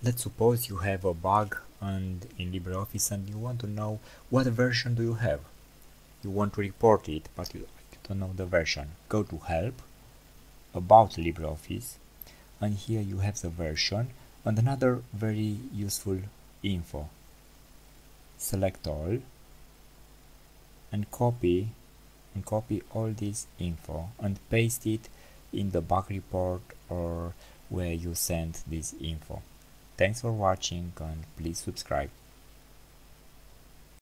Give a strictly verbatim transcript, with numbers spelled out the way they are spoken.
let's suppose you have a bug and in LibreOffice and you want to know what version do you have. You want to report it, but you don't know the version. Go to Help, About LibreOffice, and here you have the version and another very useful info. Select all and copy and copy all this info and paste it in the bug report or where you send this info. Thanks for watching and please subscribe.